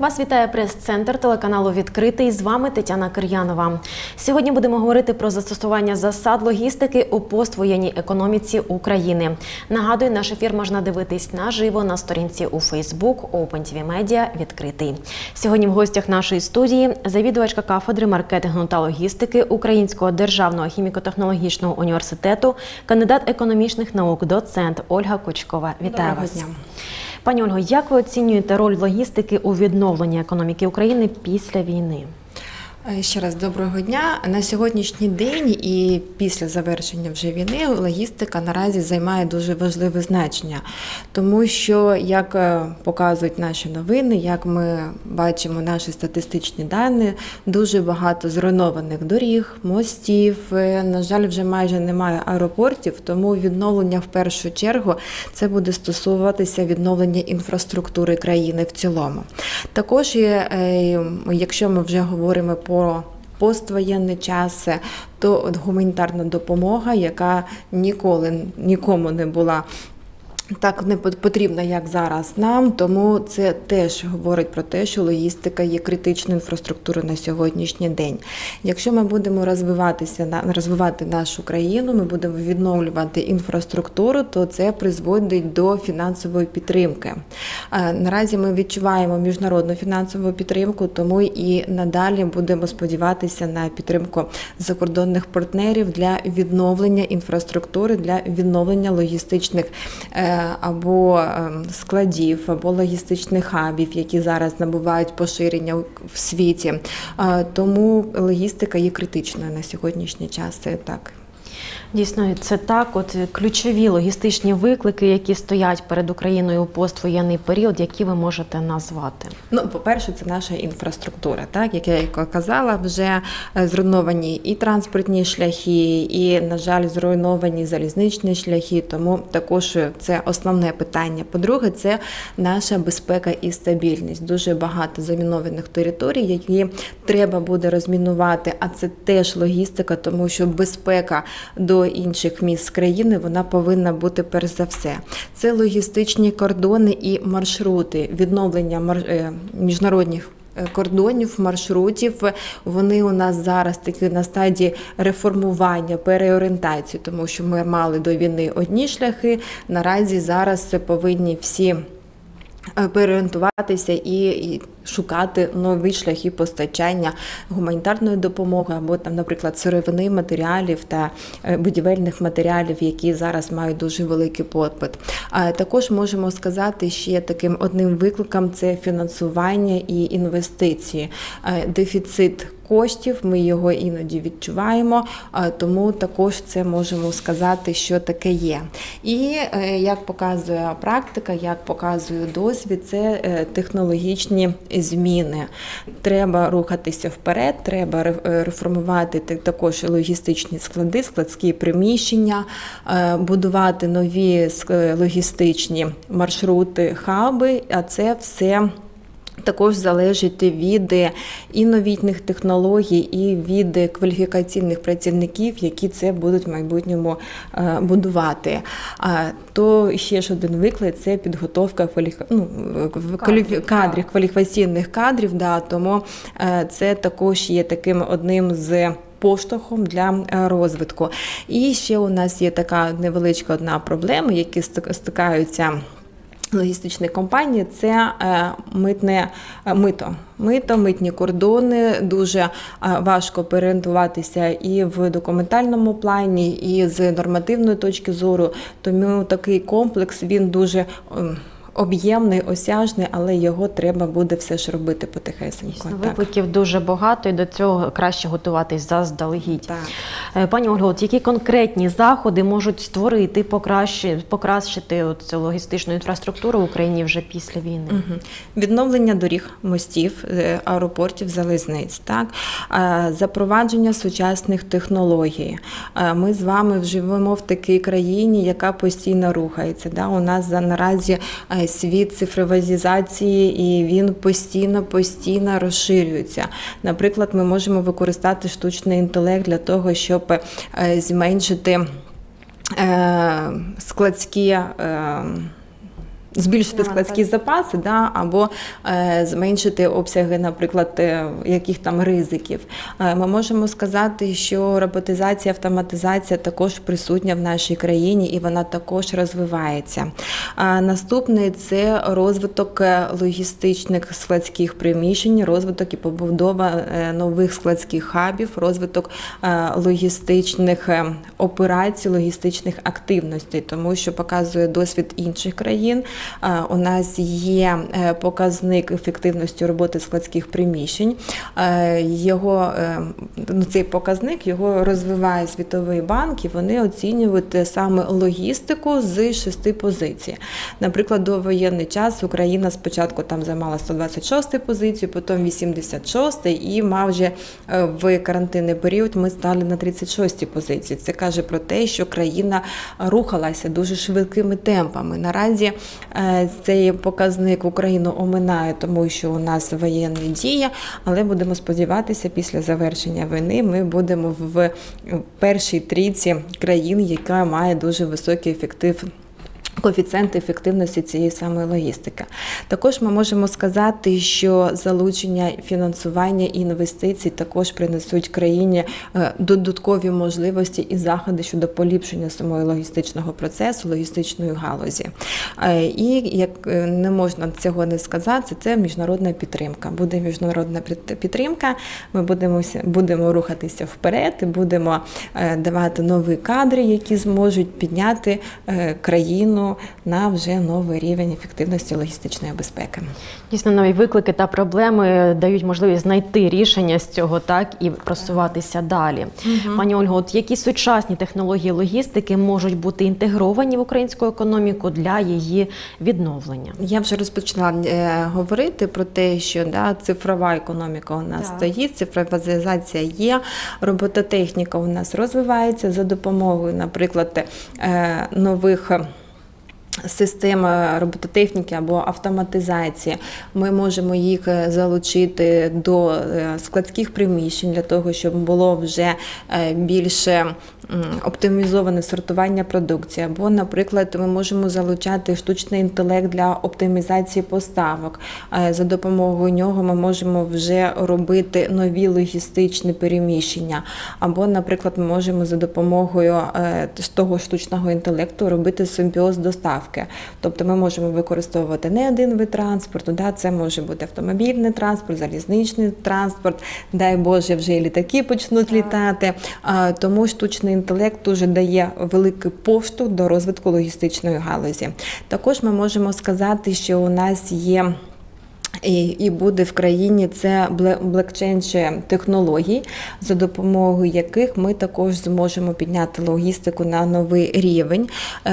Вас вітає прес-центр телеканалу «Відкритий». З вами Тетяна Кир'янова. Сьогодні будемо говорити про застосування засад логістики у поствоєнній економіці України. Нагадую, наш ефір можна дивитись наживо на сторінці у Facebook OpenTV Media «Відкритий». Сьогодні в гостях нашої студії завідувачка кафедри маркетингу та логістики Українського державного хіміко-технологічного університету, кандидат економічних наук, доцент Ольга Кучкова. Вітаю вас. Пані Ольго, як ви оцінюєте роль логістики у відновленні економіки України після війни? Ще раз доброго дня. На сьогоднішній день і після завершення вже війни логістика наразі займає дуже важливе значення. Тому що, як показують наші новини, як ми бачимо наші статистичні дані, дуже багато зруйнованих доріг, мостів, на жаль, вже майже немає аеропортів, тому відновлення в першу чергу це буде стосуватися відновлення інфраструктури країни в цілому. Також, якщо ми вже говоримо про поствоєнний час, то гуманітарна допомога, яка ніколи нікому не була так не потрібна, як зараз нам, тому це теж говорить про те, що логістика є критичною інфраструктурою на сьогоднішній день. Якщо ми будемо розвивати нашу країну, ми будемо відновлювати інфраструктуру, то це призводить до фінансової підтримки. Наразі ми відчуваємо міжнародну фінансову підтримку, тому і надалі будемо сподіватися на підтримку закордонних партнерів для відновлення інфраструктури, для відновлення логістичних або складів, або логістичних хабів, які зараз набувають поширення в світі. Тому логістика є критичною на сьогоднішній час. Це так. Дійсно, це так. От ключові логістичні виклики, які стоять перед Україною у поствоєнний період, які ви можете назвати? Ну, по-перше, це наша інфраструктура, так, як я казала, вже зруйновані і транспортні шляхи, і, на жаль, зруйновані залізничні шляхи, тому також це основне питання. По-друге, це наша безпека і стабільність. Дуже багато замінованих територій, які треба буде розмінувати, а це теж логістика, тому що безпека до інших міст країни, вона повинна бути перш за все. Це логістичні кордони і маршрути, відновлення міжнародних кордонів, маршрутів, вони у нас зараз такі на стадії реформування, переорієнтації, тому що ми мали до війни одні шляхи, наразі зараз повинні всі переорієнтуватися і шукати нові шляхи постачання гуманітарної допомоги або, там, наприклад, сировини, матеріалів та будівельних матеріалів, які зараз мають дуже великий попит. Також можемо сказати, ще таким одним викликом – це фінансування і інвестиції. Дефіцит коштів, ми його іноді відчуваємо, тому також це можемо сказати, що таке є. І як показує практика, як показує досвід, це технологічні зміни. Треба рухатися вперед, треба реформувати також логістичні склади, складські приміщення, будувати нові логістичні маршрути, хаби, а це все також залежить від і новітніх технологій, і від кваліфікаційних працівників, які це будуть в майбутньому будувати. То ще ж один виклик – це підготовка кваліфікаційних кадрів, тому це також є таким одним з поштовхом для розвитку. І ще у нас є така невеличка одна проблема, які стикаються логістичні компанії, це митні кордони. Дуже важко переорієнтуватися і в документальному плані, і з нормативної точки зору. Тому такий комплекс, він дуже об'ємний, осяжний, але його треба буде все ж робити потихесенько. Викликів дуже багато, і до цього краще готуватись заздалегідь. Пані Ольго, які конкретні заходи можуть створити, покращити цю логістичну інфраструктуру в Україні вже після війни? Відновлення доріг, мостів, аеропортів, залізниць, запровадження сучасних технологій. Ми з вами живемо в такій країні, яка постійно рухається. У нас наразі світ цифровізації, і він постійно розширюється. Наприклад, ми можемо використати штучний інтелект для того, щоб зменшити складські збільшити складські запаси, або зменшити обсяги, наприклад, яких там ризиків. Ми можемо сказати, що роботизація, автоматизація також присутня в нашій країні і вона також розвивається. Наступний – це розвиток логістичних складських приміщень, розвиток і побудова нових складських хабів, розвиток логістичних операцій, логістичних активностей, тому що показує досвід інших країн. У нас є показник ефективності роботи складських приміщень. Цей показник його розвиває Світовий банк, і вони оцінюють саме логістику з 6 позицій. Наприклад, до воєнний час Україна спочатку там займала 126 позицію, потім 86 і майже в карантинний період ми стали на 36 позиції. Це каже про те, що країна рухалася дуже швидкими темпами. Наразі цей показник Україну оминає, тому що у нас воєнні дії, але будемо сподіватися, після завершення війни ми будемо в першій трійці країн, яка має дуже високий коефіцієнт ефективності цієї самої логістики. Також ми можемо сказати, що залучення фінансування і інвестицій також принесуть країні додаткові можливості і заходи щодо поліпшення самого логістичного процесу, логістичної галузі. І, як не можна цього не сказати, це міжнародна підтримка. Буде міжнародна підтримка, ми будемо рухатися вперед, і будемо давати нові кадри, які зможуть підняти країну на вже новий рівень ефективності логістичної безпеки. Дійсно, нові виклики та проблеми дають можливість знайти рішення з цього, так, і просуватися далі. Пані Ольго, от які сучасні технології логістики можуть бути інтегровані в українську економіку для її відновлення? Я вже розпочала говорити про те, що цифрова економіка у нас стоїть, цифровізація є, робототехніка у нас розвивається за допомогою, наприклад, нових систем робототехніки або автоматизації. Ми можемо їх залучити до складських приміщень для того, щоб було вже більше оптимізоване сортування продукції. Або, наприклад, ми можемо залучати штучний інтелект для оптимізації поставок. За допомогою нього ми можемо вже робити нові логістичні переміщення. Або, наприклад, ми можемо за допомогою того штучного інтелекту робити симбіоз доставки. Тобто ми можемо використовувати не один вид транспорту, це може бути автомобільний транспорт, залізничний транспорт, дай Боже, вже і літаки почнуть літати. Тому штучний інтелект дуже дає великий поштовх до розвитку логістичної галузі. Також ми можемо сказати, що у нас є і буде в країні це блокчейн технологій, за допомогою яких ми також зможемо підняти логістику на новий рівень.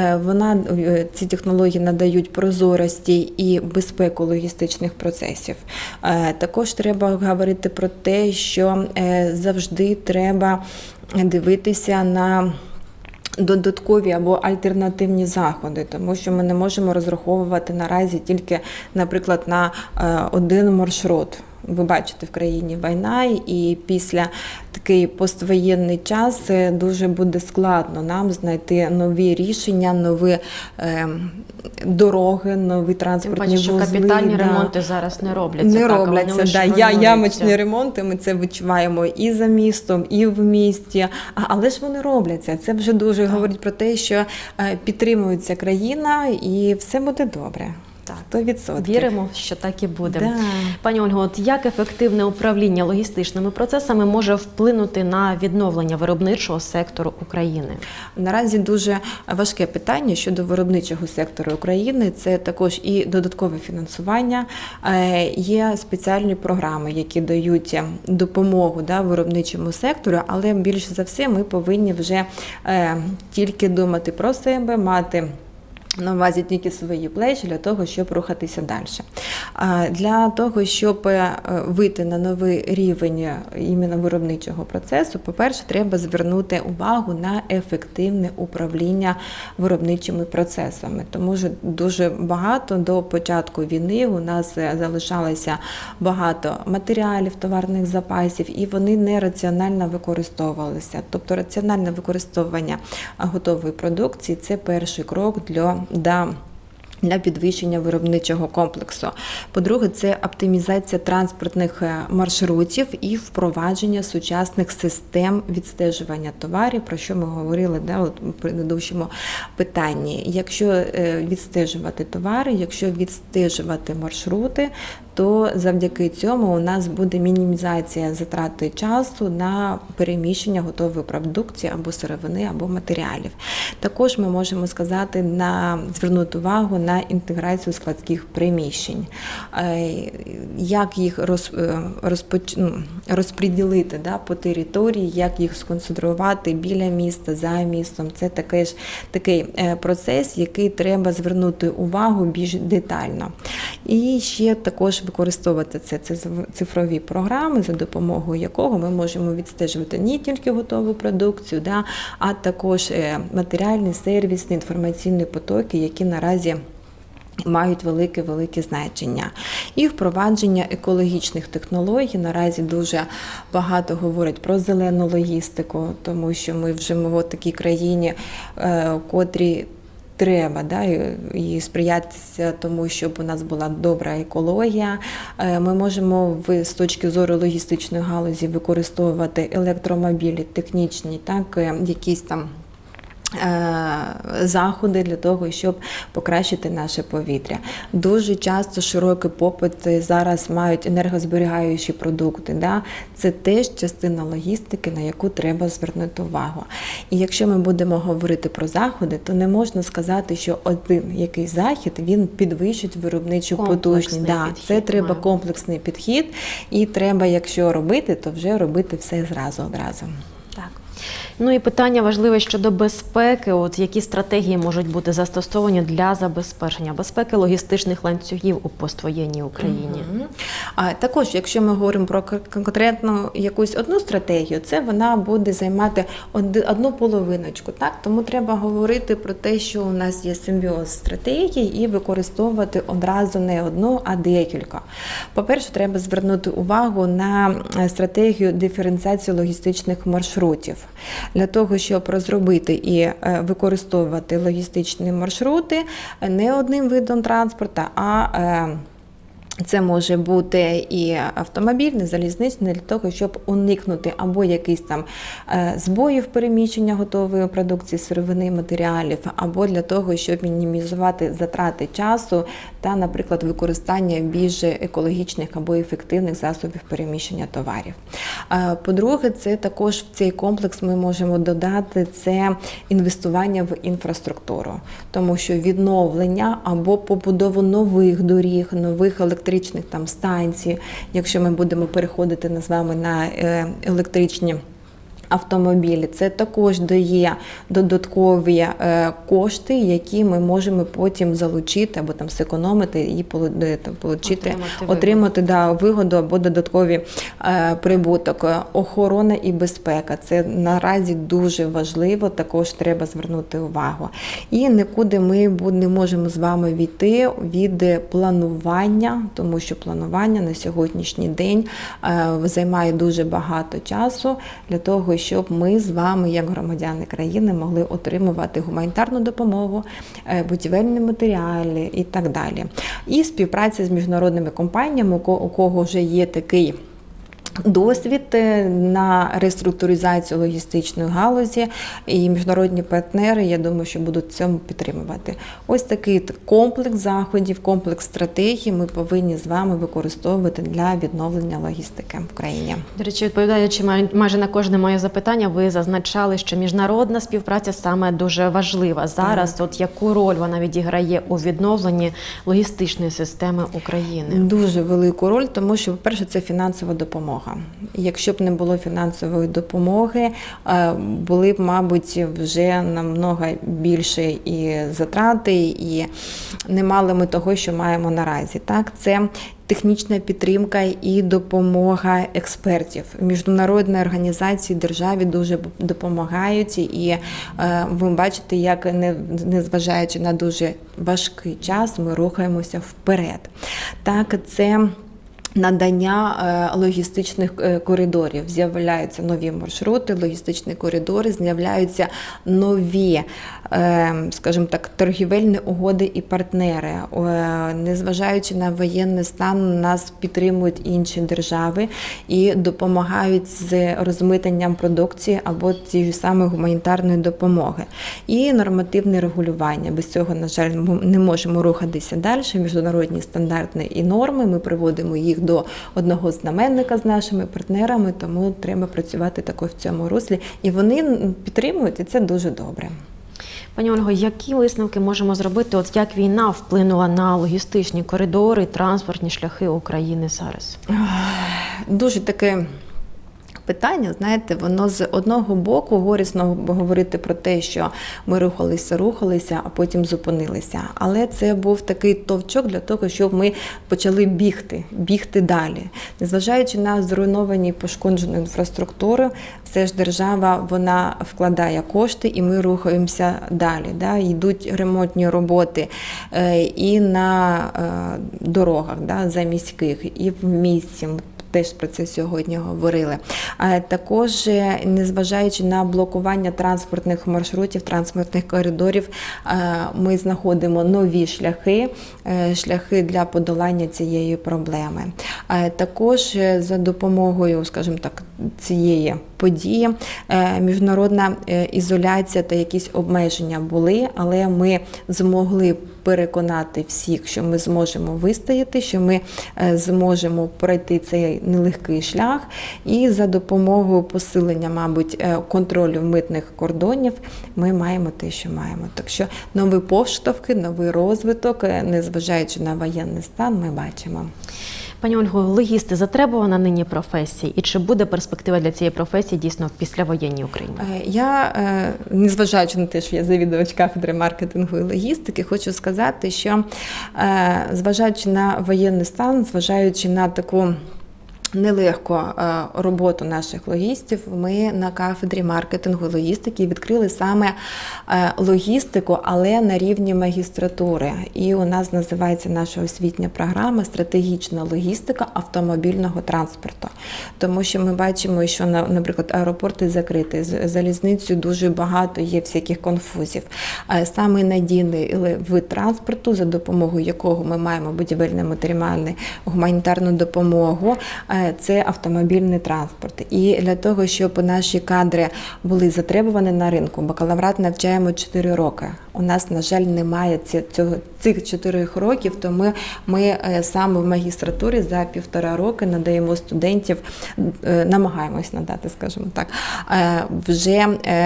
Ці технології надають прозорості і безпеку логістичних процесів. Також треба говорити про те, що завжди треба дивитися на додаткові або альтернативні заходи, тому що ми не можемо розраховувати наразі тільки, наприклад, на один маршрут. Ви бачите, в країні війна, і після такий поствоєнний час дуже буде складно нам знайти нові рішення, нові дороги, нові транспортні вузли. Що капітальні ремонти зараз не робляться. Не робляться, ямочні ремонти, ми це відчуваємо і за містом, і в місті, але ж вони робляться. Це вже дуже говорить про те, що підтримується країна і все буде добре. 100%. Віримо, що так і буде. Пані Ольго, от як ефективне управління логістичними процесами може вплинути на відновлення виробничого сектору України? Наразі дуже важке питання щодо виробничого сектору України. Це також і додаткове фінансування. Є спеціальні програми, які дають допомогу виробничому сектору, але більш за все ми повинні вже тільки думати про себе, мати на увазі тільки свої плечі для того, щоб рухатися далі. Для того, щоб вийти на новий рівень іменно виробничого процесу, по-перше, треба звернути увагу на ефективне управління виробничими процесами. Тому що дуже багато до початку війни у нас залишалося багато матеріалів, товарних запасів, і вони нераціонально використовувалися. Тобто раціональне використовування готової продукції – це перший крок до для підвищення виробничого комплексу. По-друге, це оптимізація транспортних маршрутів і впровадження сучасних систем відстежування товарів, про що ми говорили у предыдущому питанні. Якщо відстежувати товари, якщо відстежувати маршрути, то завдяки цьому у нас буде мінімізація затрати часу на переміщення готової продукції або сировини, або матеріалів. Також ми можемо сказати, звернути увагу на інтеграцію складських приміщень, як їх розподілити по території, як їх сконцентрувати біля міста, за містом. Це такий процес, який треба звернути увагу більш детально. І ще також використовувати це цифрові програми, за допомогою якого ми можемо відстежувати не тільки готову продукцію, а також матеріальні, сервісні, інформаційні потоки, які наразі мають велике значення. І впровадження екологічних технологій. Наразі дуже багато говорять про зелену логістику, тому що ми живемо в такій країні, котрій треба і сприяти тому, щоб у нас була добра екологія. Ми можемо з точки зору логістичної галузі використовувати електромобілі, технічні, якісь там заходи для того, щоб покращити наше повітря. Дуже часто широкий попит зараз мають енергозберігаючі продукти. Це теж частина логістики, на яку треба звернути увагу. І якщо ми будемо говорити про заходи, то не можна сказати, що один якийсь захід, він підвищить виробничу потужність. Це треба комплексний підхід, і треба, якщо робити, то вже робити все одразу. Так. Ну і питання важливе щодо безпеки. Які стратегії можуть бути застосовані для забезпечення безпеки логістичних ланцюгів у поствоєнній Україні? Також, якщо ми говоримо про конкретну якусь одну стратегію, це вона буде займати одну половиночку. Тому треба говорити про те, що у нас є симбіоз стратегій, і використовувати одразу не одну, а декілька. По-перше, треба звернути увагу на стратегію диференціації логістичних маршрутів. Для того, щоб розробити і використовувати логістичні маршрути не одним видом транспорту, а це може бути і автомобільний, залізничний, для того, щоб уникнути або якісь там збоїв переміщення готової продукції, сировини, матеріалів, або для того, щоб мінімізувати затрати часу та, наприклад, використання більш екологічних або ефективних засобів переміщення товарів. По-друге, це також в цей комплекс ми можемо додати це інвестування в інфраструктуру, тому що відновлення або побудову нових доріг, нових електричних станцій, якщо ми будемо переходити з вами на електричні автомобілі, це також дає додаткові кошти, які ми можемо потім залучити або зекономити і отримати вигоду або додатковий прибуток. Охорона і безпека – це наразі дуже важливо, також треба звернути увагу. І нікуди ми не можемо з вами війти від планування, тому що планування на сьогоднішній день займає дуже багато часу для того, щоб ми з вами, як громадяни країни, могли отримувати гуманітарну допомогу, будівельні матеріали і так далі. І співпраця з міжнародними компаніями, у кого вже є такий досвід на реструктуризацію логістичної галузі, і міжнародні партнери, я думаю, що будуть цьому підтримувати. Ось такий комплекс заходів, комплекс стратегій ми повинні з вами використовувати для відновлення логістики в країні. До речі, відповідаючи майже на кожне моє запитання, ви зазначали, що міжнародна співпраця саме дуже важлива зараз. Яку роль вона відіграє у відновленні логістичної системи України? Дуже велику роль, тому що, по-перше, це фінансова допомога. Якщо б не було фінансової допомоги, були б, мабуть, вже намного більше і затрати, і не мали ми того, що маємо наразі. Це технічна підтримка і допомога експертів. Міжнародні організації державі дуже допомагають, і ви бачите, як, незважаючи на дуже важкий час, ми рухаємося вперед. Це надання логістичних коридорів. З'являються нові маршрути, логістичні коридори, з'являються нові скажімо так, торгівельні угоди і партнери. Незважаючи на воєнний стан, нас підтримують інші держави і допомагають з розмитненням продукції або тієї самої гуманітарної допомоги. І нормативне регулювання. Без цього, на жаль, ми не можемо рухатися далі. Міжнародні стандарти і норми, ми приводимо їх до одного знаменника з нашими партнерами, тому треба працювати також в цьому руслі. І вони підтримують, і це дуже добре. Пані Ольго, які висновки можемо зробити, от як війна вплинула на логістичні коридори, транспортні шляхи України зараз? Дуже таке питання, знаєте, воно з одного боку горісно говорити про те, що ми рухалися, а потім зупинилися. Але це був такий товчок для того, щоб ми почали бігти далі. Незважаючи на зруйновані, пошкоджену інфраструктуру, все ж держава, вона вкладає кошти і ми рухаємося далі. Да? Йдуть ремонтні роботи і на дорогах, да, заміських, і в місті. Теж про це сьогодні говорили. Також, незважаючи на блокування транспортних маршрутів, транспортних коридорів, ми знаходимо нові шляхи для подолання цієї проблеми. Також за допомогою, скажімо так, цієї події міжнародна ізоляція та якісь обмеження були, але ми змогли переконати всіх, що ми зможемо вистояти, що ми зможемо пройти цей нелегкий шлях, і за допомогою посилення, мабуть, контролю митних кордонів ми маємо те, що маємо. Так що нові поштовхи, новий розвиток, незважаючи на воєнний стан, ми бачимо. Пані Ольго, логісти – затребувана нині професія? І чи буде перспектива для цієї професії дійсно в післявоєнній Україні? Я, незважаючи на те, що я завідувач кафедри маркетингу і логістики, хочу сказати, що зважаючи на воєнний стан, зважаючи на таку нелегку роботу наших логістів, ми на кафедрі маркетингу і логістики відкрили саме логістику, але на рівні магістратури. І у нас називається наша освітня програма «Стратегічна логістика автомобільного транспорту». Тому що ми бачимо, що, наприклад, аеропорти закриті, з залізницею дуже багато є всяких конфузів. Саме надійний вид транспорту, за допомогою якого ми маємо будівельне, матеріальне, гуманітарну допомогу, це автомобільний транспорт. І для того, щоб наші кадри були затребувані на ринку, бакалаврат навчаємо 4 роки. У нас, на жаль, немає цих 4 років, тому ми саме в магістратурі за 1,5 роки надаємо студентів, намагаємось надати, скажімо так, вже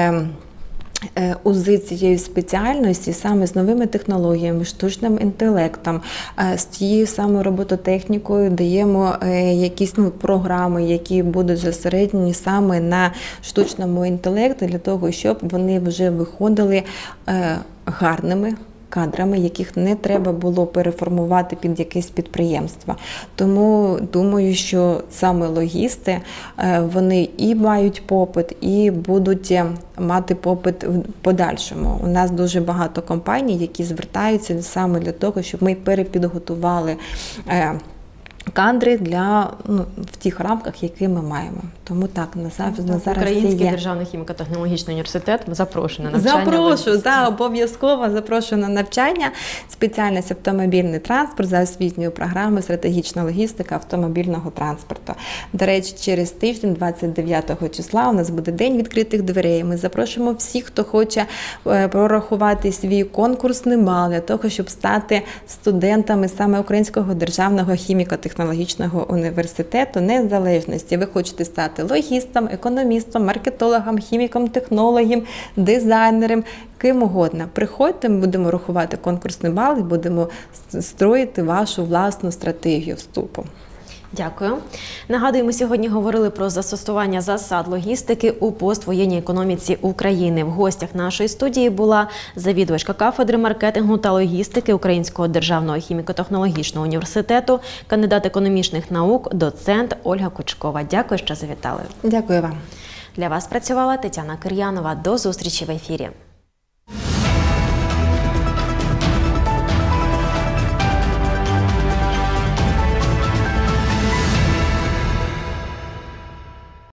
узи цієї спеціальності саме з новими технологіями, штучним інтелектом, з тією самою робототехнікою даємо якісь програми, які будуть зосереджені саме на штучному інтелекті, для того, щоб вони вже виходили гарними кадрами, яких не треба було переформувати під якесь підприємство. Тому думаю, що саме логісти, вони і мають попит, і будуть мати попит в подальшому. У нас дуже багато компаній, які звертаються саме для того, щоб ми перепідготували кадри в тих рамках, які ми маємо. Тому так, на зараз Український є. державний хіміко-технологічний університет запрошує на навчання. Запрошую, обов'язково запрошую на навчання. Спеціальність автомобільний транспорт за освітньою програмою «Стратегічна логістика автомобільного транспорту». До речі, через тиждень, 29 числа, у нас буде День відкритих дверей. Ми запрошуємо всіх, хто хоче прорахувати свій конкурсний бал для того, щоб стати студентами саме Українського державного хіміко-технологічного університету незалежності. Ви хочете стати логістом, економістом, маркетологом, хіміком, технологом, дизайнером, ким угодно. Приходьте, ми будемо рахувати конкурсний бал і будемо строїти вашу власну стратегію вступу. Дякую. Нагадую, ми сьогодні говорили про застосування засад логістики у поствоєнній економіці України. В гостях нашої студії була завідувачка кафедри маркетингу та логістики Українського державного хіміко-технологічного університету, кандидат економічних наук, доцент Ольга Кучкова. Дякую, що завітали. Дякую вам. Для вас працювала Тетяна Кир'янова. До зустрічі в ефірі.